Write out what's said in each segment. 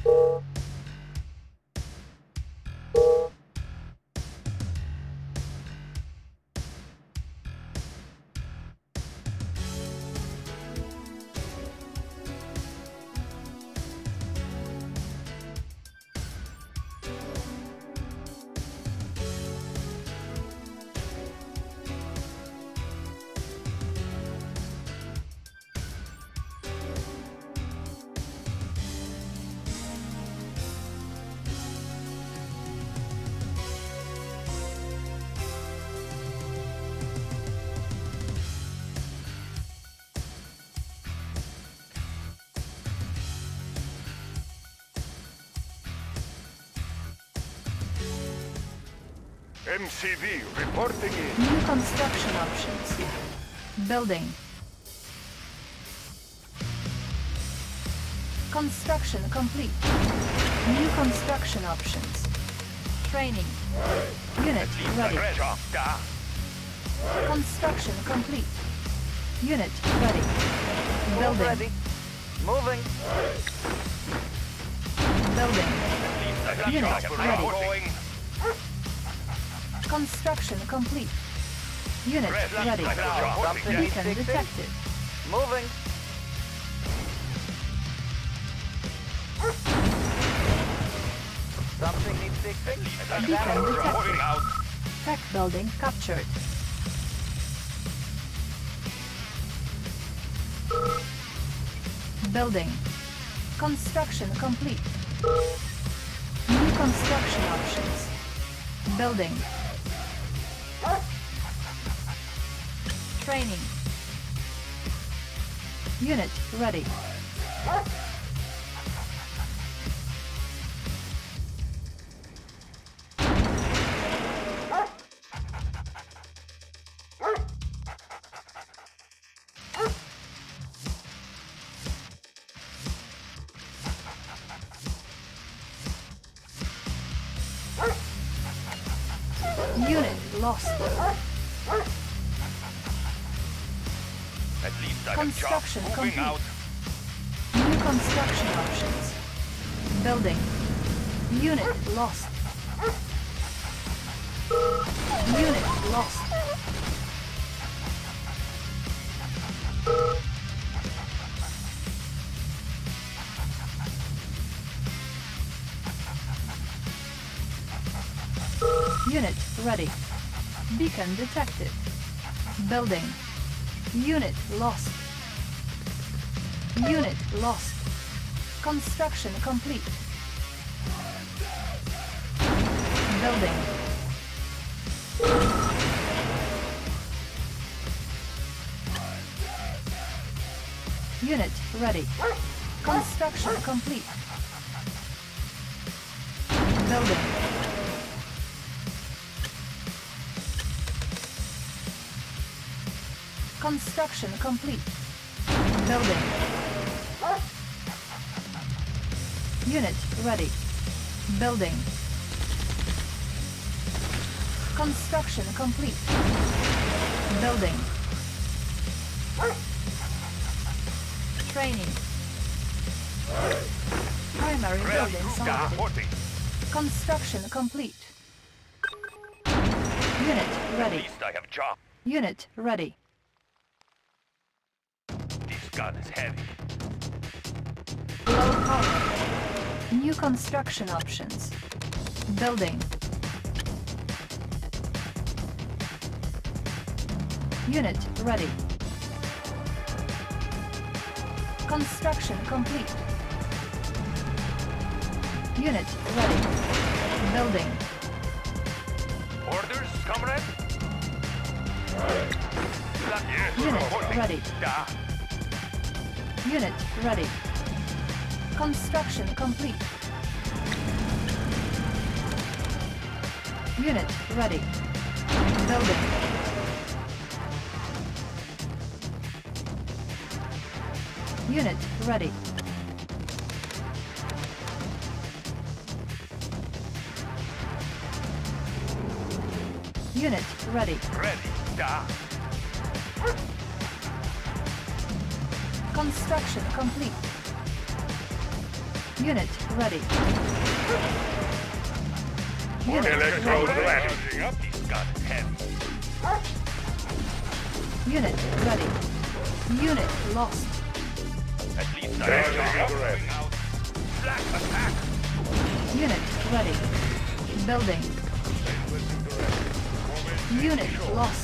MCV reporting in. New construction options. Building. Construction complete. New construction options. Training. Unit ready. Construction complete. Unit ready. Building. Ready. Moving. Building. Unit ready. Going. Construction complete. Unit ready. Something needs Beacon fixing. detected. Moving. Something needs fixing. Beacon detected. Moving out. Tech building captured. Building. Construction complete. New construction options. Building. Training. Unit ready. Unit lost. At least I have Construction jobs. Moving complete. out. New construction options. Building. Unit lost. Unit lost. Unit ready. Beacon detected. Building. Unit lost. Unit lost. Construction complete. Building. Unit ready. Construction complete. Building. Construction complete. Building. Unit ready. Building. Construction complete. Building. Training. Primary Ready. building Ruka selected. reporting. Construction complete. Unit At ready. least I have job. Unit ready. This gun is heavy. Low power. New construction options. Building. Unit ready. Construction complete. Unit ready. Building. Orders, comrade? Yes, Unit reporting. ready. Da. Unit ready. Construction complete. Unit ready. Building. Unit ready. Unit ready. Ready. Da. Construction complete. Unit ready. Unit Electrode ready. ready. This gun is heavy. Unit ready. Unit lost. At least I am ready. Black attack. Unit ready. Building. Unit lost.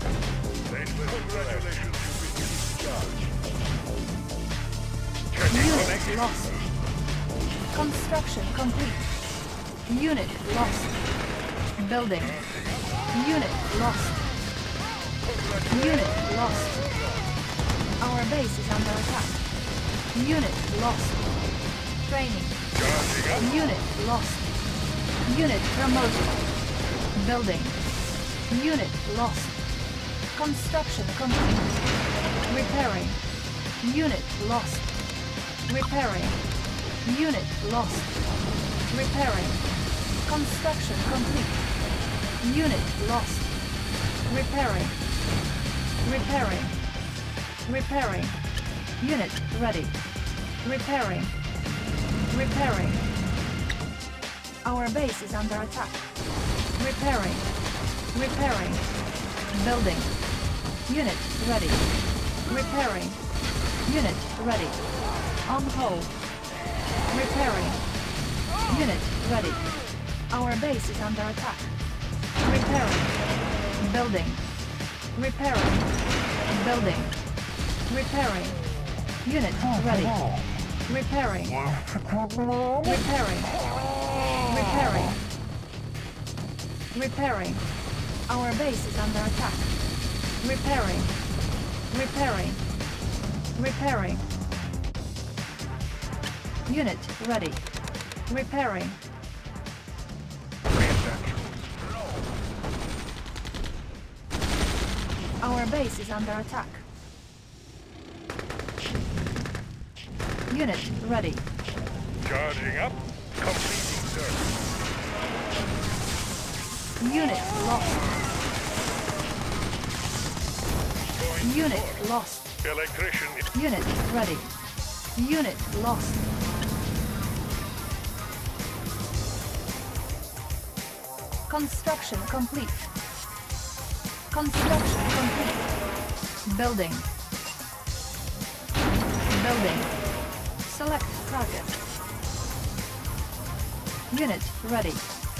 Unit lost. Construction complete. Unit lost. Building. Unit lost. Unit lost. Our base is under attack. Unit lost. Training. Unit lost. Unit promoted. Building. Unit lost. Construction complete. Repairing. Unit lost. Repairing. Unit lost. Repairing. Construction complete. Unit lost. Repairing. Repairing. Repairing. Unit ready. Repairing. Repairing. Our base is under attack. Repairing. Repairing. Building. Unit ready. Repairing. Unit ready. On hold. Repairing. Unit ready. Our base is under attack. Repairing. Building. Repairing. Building. Repairing. Unit ready. Repairing. Repairing. Repairing. Repairing. Our base is under attack. Repairing. Repairing. Repairing. Unit ready. Repairing. Our base is under attack. Unit ready. Charging up. Completing service. Unit lost. Unit lost. Electrician is Unit ready. Unit lost. Construction complete. Construction complete. Building. Building. Select target. Unit ready.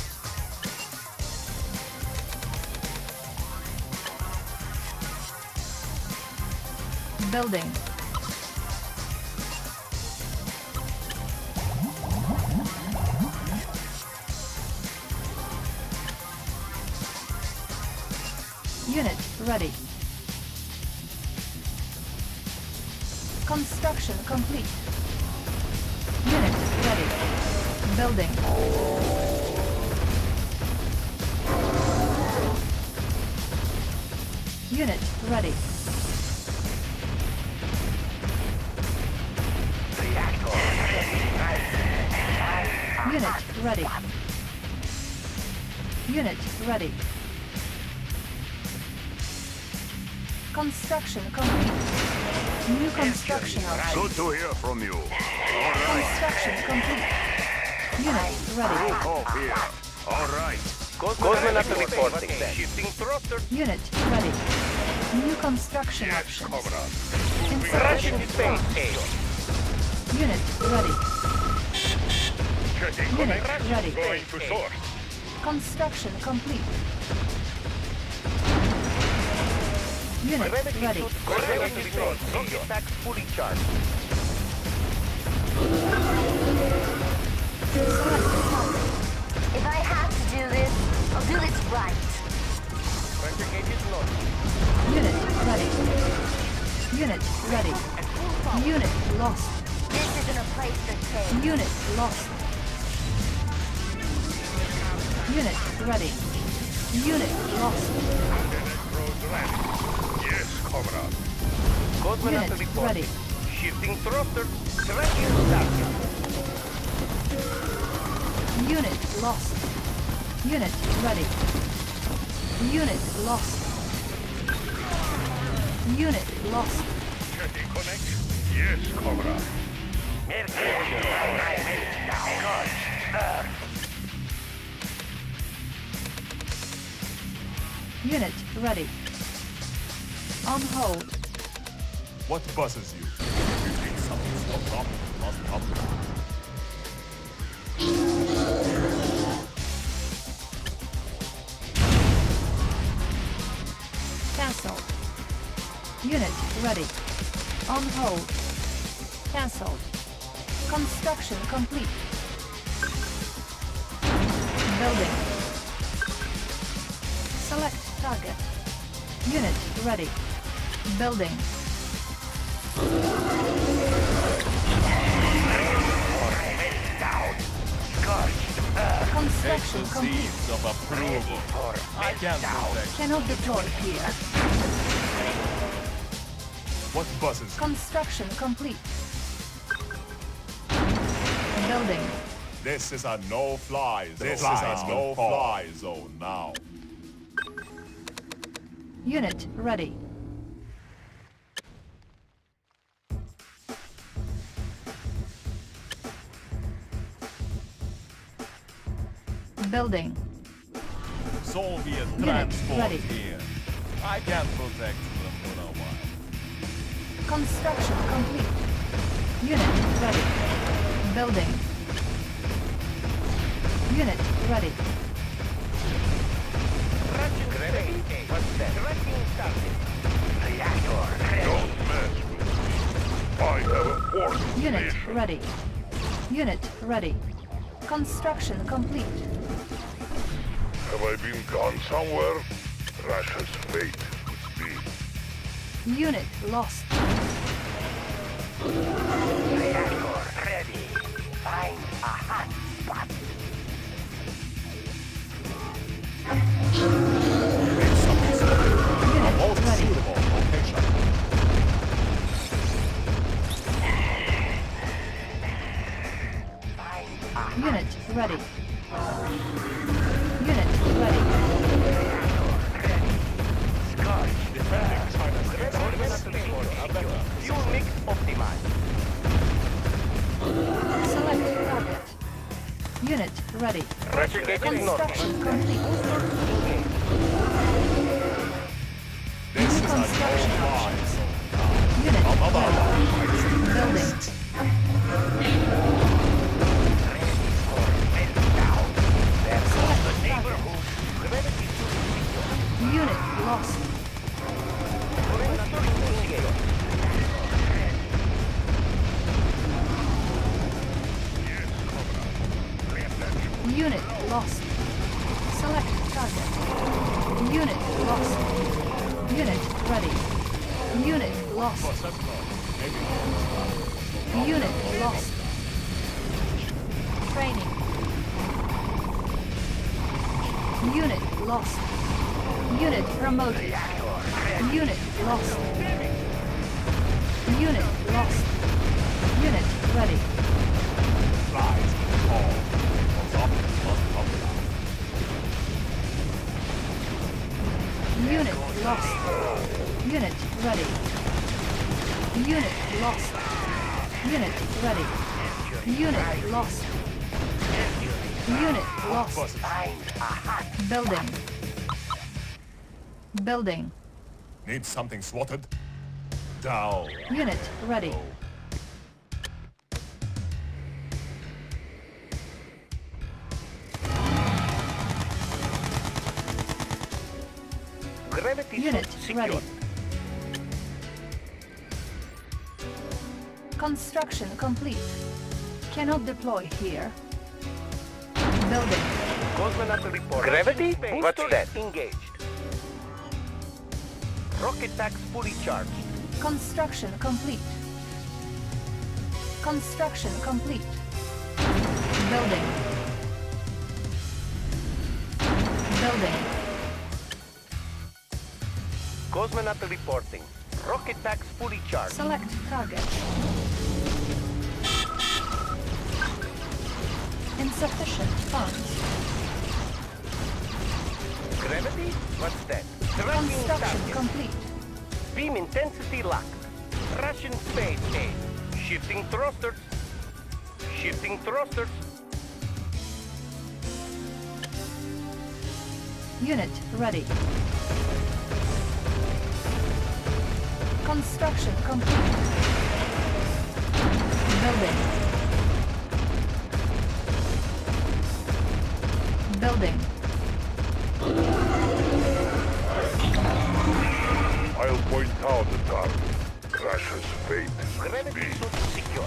Building. Unit ready. Construction complete. Unit ready. Building. Unit ready. Unit ready. Unit ready. Construction complete. New construction options. good to hear from you. Construction complete. Unit ready. Off here. All right. Goldman up to reporting. Shifting thruster. Unit ready. New construction Yes, options. comrade. Russian Insufficient space. funds. Unit ready. Checking Unit connection. ready. Going to source. Construction complete. Unit ready. Goldman up to report. Rocket pack fully charged. Select target. If I have to do this, I'll do this right. Pressure gauge is low. Unit ready. Unit ready. Unit lost. This isn't a place for kids. Unit lost. Unit ready. Unit lost. Electrodes ready. Yes, comrade. Goldman up Unit to report. ready. Shifting thruster. Tracking target. Unit lost. Unit ready. Unit lost. Unit lost. Checking connection. Yes, comrade. Unit ready. On hold. What buzzes you? You think something's not up? Must up. Cancel. Unit ready. On hold. Cancelled. Construction complete. Building. Select target. Unit ready. Building. Construction complete. Seeds of approval. I can't protect. Cannot deploy here. What buzzes you? Construction complete. Building. This is a no-fly zone. This is a no-fly zone now. Unit ready. Building. Soviet Unit transport ready. here. I can't protect them for a while. Construction complete. Unit ready. Building. Unit ready. What's that? Tracking started. Don't mess with me. I have a force. Unit ready. Unit ready. Construction complete. Have I been gone somewhere? Russia's fate could be. Unit lost. Reactor ready. Find a hot spot. Unit Most ready. suitable location. Unit ready. Unit ready. Defending China's Fuel mix optimized. Select target. Unit ready. Pressure gauge is normal. Construction complete. This is a Construction no-fly options. zone. Unit ready. Building. Select target. Unit lost. Unit lost. Select target. Unit lost. Unit ready. Unit lost. Unit lost. Training. Unit lost. Unit promoted. Unit lost. Unit lost. Unit ready. Flies all. What's up? Must up. Unit lost. Unit ready. Unit lost. Unit ready. Unit lost. Unit lost. Building. Building. Need something swatted? Down. Unit ready. Gravity Unit suit ready. secured. Construction complete. Cannot deploy here. Building. Cosmonaut report. Gravity? What's that? Engaged. Rocket tanks fully charged. Construction complete. Construction complete. Building. Building. Cosmonaut reporting. Rocket tanks fully charged. Select target. Insufficient funds. Gravity? What's that? Tracking Construction target. complete. Beam intensity locked. Russian space aid. Shifting thrusters. Shifting thrusters. Unit ready. Construction complete. Building. Building. I'll point out the target. Russia's fate is with Gravity me. suit secure.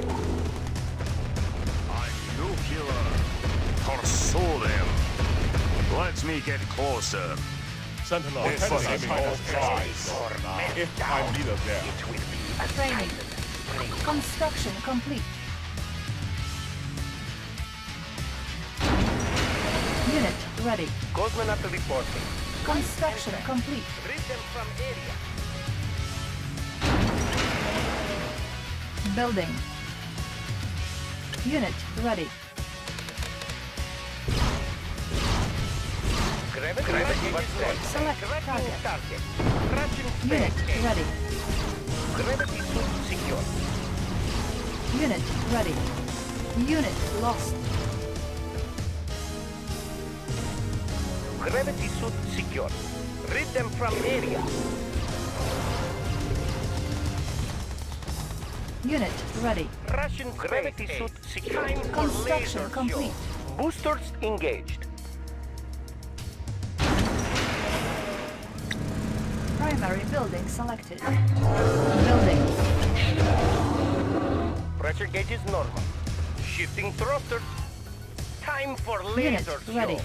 I'm nuclear. Pursue them. Let me get closer. Sentinel, This was enemy a all test. flies. If I'm leader there. It will be a Training. Construction complete. Unit ready. Cosmonaut reporting. Construction complete. Rid them from area. Building. Unit ready. Gravity was set. Select Tracking target. target. Russian Unit space. ready. Gravity suit secure. Unit ready. Unit lost. Gravity suit secure. Rid them from area. Unit ready. Russian gravity suit secure. Time for Construction laser complete. show. Boosters engaged. Primary building selected. Building. Pressure gauge is normal. Shifting thrusters. Time for Unit laser show. ready.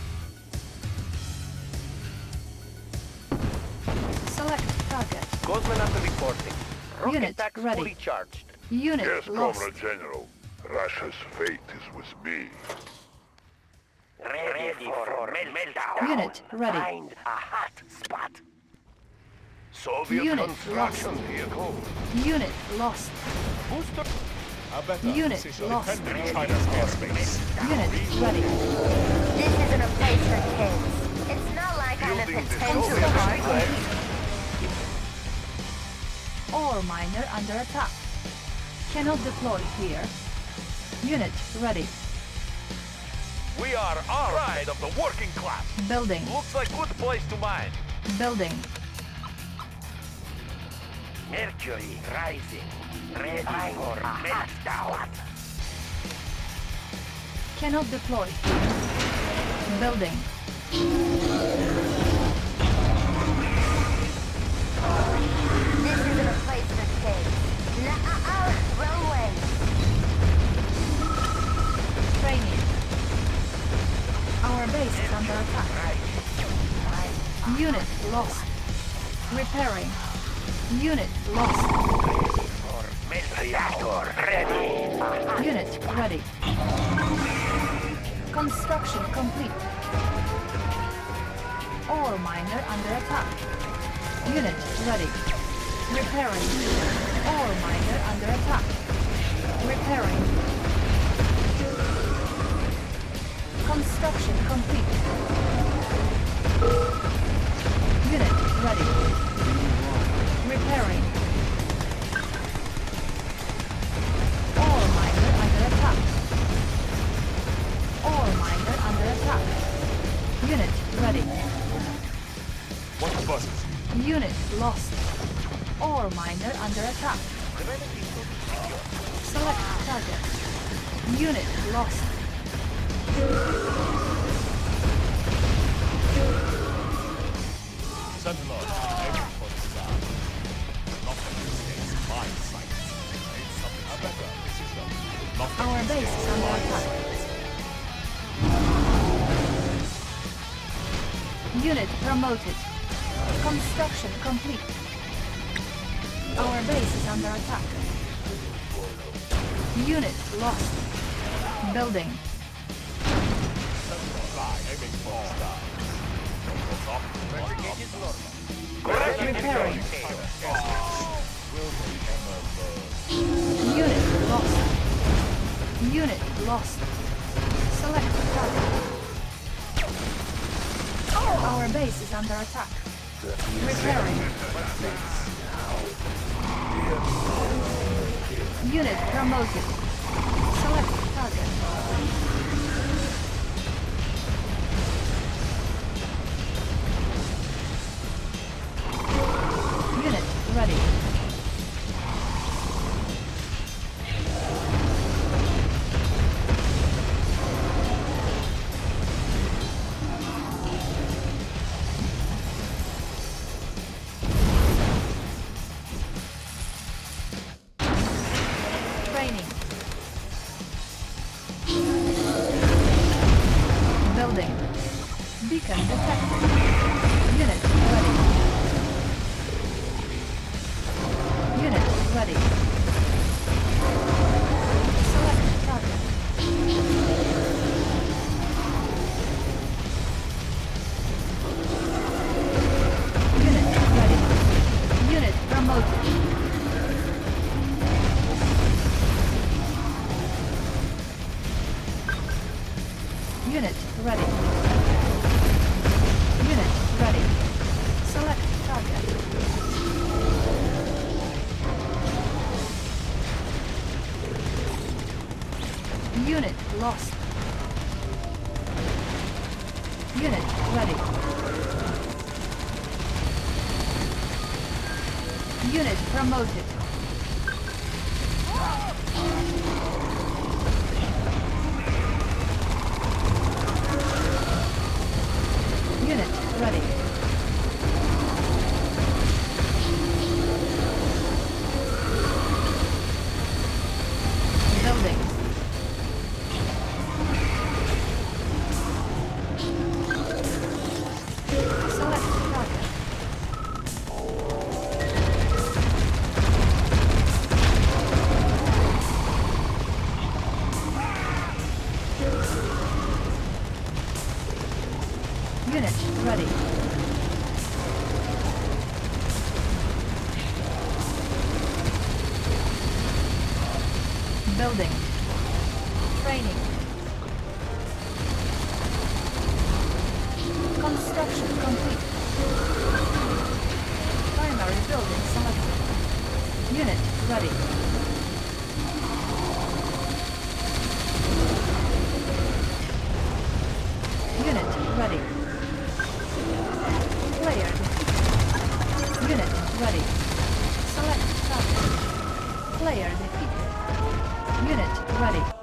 Select target. Cosmonaut reporting. Rocket Unit packs ready. fully charged. Unit Yes, lost. Comrade General. Russia's fate is with me. Ready for meltdown. Unit ready. Find a hot spot. Soviet Unit construction vehicle. Unit lost. Booster. A better Unit position lost. defending China's airspace. Unit ready. This isn't a place for kids. It's not like I'm a Building the potential Soviet target. Ore miner under attack. Cannot deploy here. Unit ready. We are our pride of the working class. Building. Looks like good place to mine. Building. Mercury rising. Ready for meltdown. Cannot deploy here. Building. This isn't a place for kids. Wrong way. Training. Our base is under attack. Unit lost. Repairing. Unit lost. Reactor ready. Unit ready. Construction complete. Ore miner under attack. Unit ready. Repairing. Ore miner under attack. Repairing. Construction complete. Unit ready. Repairing. Ore miner under attack. Ore miner under attack. Unit ready. What buzzes you? Unit lost. Ore miner under attack. Select target. Unit lost. Sentinel, aiming for the sky. Nothing escapes my sight. It's something a better position. Nothing Our base is escapes under my attack. sight. Unit promoted. Construction complete. Our base is under attack. Unit lost. Building. Fly, aiming for the sky. Repairing. Will they ever learn? Unit lost. Unit lost. Select target. Our base is under attack. Repairing. Unit promoted. Select target. target. Unit ready. Training. Building. Beacon detected. Unit ready. Unit ready. Select target. Unit ready. Unit promoted. Unit ready. Unit ready. Select target. Unit lost. Unit ready. Unit promoted. Unit ready. Building. Select target. Unit ready. Building. Training. Construction complete. Primary building selected. Unit ready. Unit ready. Player defeated. Unit ready. Select target. Player defeated. Unit ready.